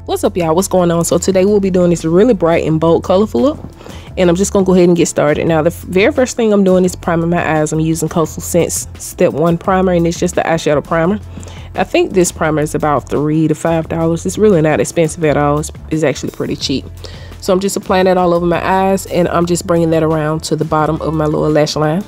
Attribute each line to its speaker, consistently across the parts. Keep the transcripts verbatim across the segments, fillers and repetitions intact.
Speaker 1: What's up, y'all? What's going on? So today we'll be doing this really bright and bold colorful look, and I'm just gonna go ahead and get started. Now the very first thing I'm doing is priming my eyes. I'm using Coastal Scents Step One primer, and it's just the eyeshadow primer. I think this primer is about three to five dollars. It's really not expensive at all. It's, it's actually pretty cheap. So I'm just applying that all over my eyes, and I'm just bringing that around to the bottom of my lower lash line.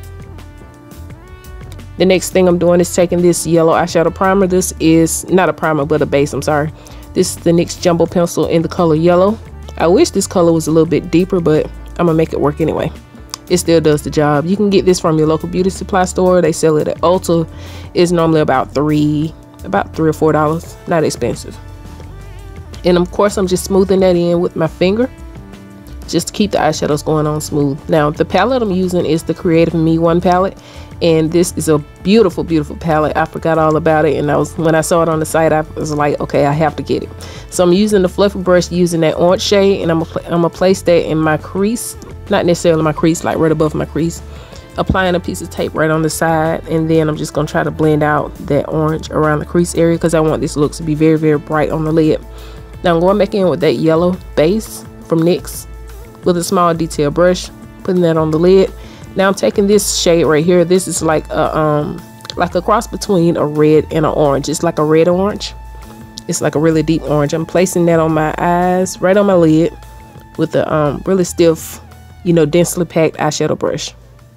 Speaker 1: The next thing I'm doing is taking this yellow eyeshadow primer. This is not a primer but a base, I'm sorry. This is the NYX Jumbo Pencil in the color yellow. I wish this color was a little bit deeper, but I'm gonna make it work anyway. It still does the job. You can get this from your local beauty supply store. They sell it at Ulta. It's normally about three, about three or four dollars. Not expensive. And of course, I'm just smoothing that in with my finger, just to keep the eyeshadows going on smooth. Now, the palette I'm using is the Creative Me One palette, and this is a beautiful, beautiful palette. I forgot all about it, and I was when I saw it on the site, I was like, okay, I have to get it. So I'm using the fluffy brush, using that orange shade, and I'm gonna, I'm gonna place that in my crease, not necessarily my crease, like right above my crease. Applying a piece of tape right on the side, and then I'm just gonna try to blend out that orange around the crease area because I want this look to be very, very bright on the lid. Now I'm going back in with that yellow base from NYX with a small detail brush, putting that on the lid. Now I'm taking this shade right here. This is like a um like a cross between a red and an orange. It's like a red orange. It's like a really deep orange. I'm placing that on my eyes, right on my lid, with a um really stiff, you know, densely packed eyeshadow brush.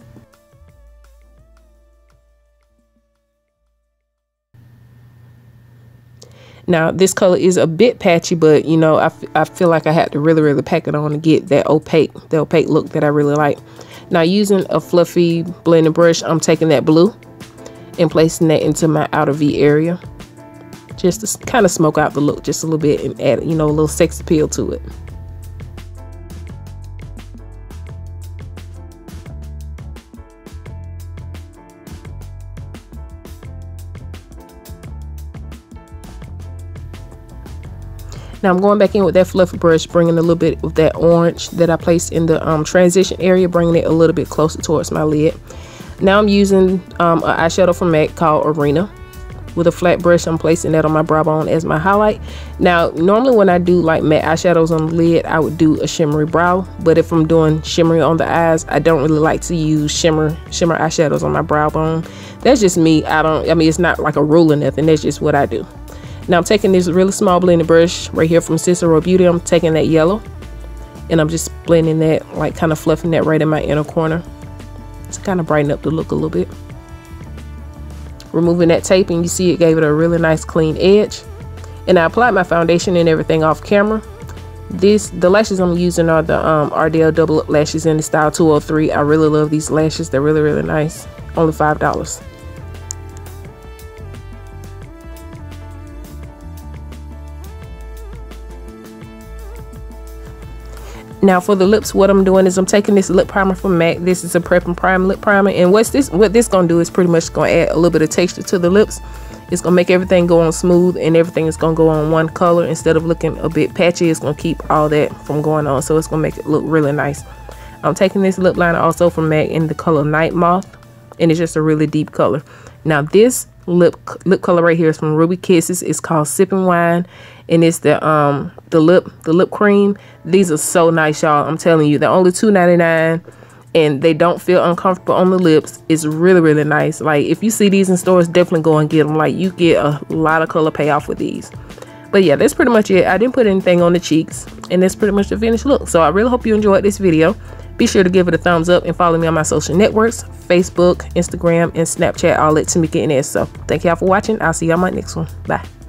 Speaker 1: Now this color is a bit patchy, but you know, I, f I feel like I had to really, really pack it on to get that opaque, the opaque look that I really like. Now using a fluffy blending brush, I'm taking that blue and placing that into my outer V area, just to kind of smoke out the look just a little bit and add, you know, a little sex appeal to it. Now I'm going back in with that fluffy brush, bringing a little bit of that orange that I placed in the um, transition area, bringing it a little bit closer towards my lid. Now I'm using um, an eyeshadow from MAC called Arena. With a flat brush, I'm placing that on my brow bone as my highlight. Now, normally when I do like matte eyeshadows on the lid, I would do a shimmery brow. But if I'm doing shimmery on the eyes, I don't really like to use shimmer shimmer eyeshadows on my brow bone. That's just me. I don't, I mean, it's not like a rule or nothing. That's just what I do. Now I'm taking this really small blending brush right here from Cicero Beauty. I'm taking that yellow, and I'm just blending that, like kind of fluffing that right in my inner corner to kind of brighten up the look a little bit. Removing that tape, and you see it gave it a really nice clean edge. And I applied my foundation and everything off camera. This, the lashes I'm using are the um, Ardell Double Up Lashes in the style two oh three. I really love these lashes. They're really, really nice. Only five dollars. Now for the lips, what I'm doing is I'm taking this lip primer from MAC. This is a Prep and Prime lip primer, and what's this what this gonna do is pretty much gonna add a little bit of texture to the lips. It's gonna make everything go on smooth, and everything is gonna go on one color instead of looking a bit patchy. It's gonna keep all that from going on, so it's gonna make it look really nice. I'm taking this lip liner also from MAC in the color Night Moth, and it's just a really deep color. Now this lip lip color right here is from Ruby Kisses. It's called Sipping Wine, and it's the um the lip the lip cream. These are so nice, y'all. I'm telling you, they're only two ninety-nine, and they don't feel uncomfortable on the lips. It's really, really nice. Like, if you see these in stores, definitely go and get them. Like, you get a lot of color payoff with these. But yeah, that's pretty much it. I didn't put anything on the cheeks, and that's pretty much the finished look. So I really hope you enjoyed this video. Be sure to give it a thumbs up and follow me on my social networks, Facebook, Instagram, and Snapchat, all at Tamika Inez. So thank y'all for watching. I'll see y'all on my next one. Bye.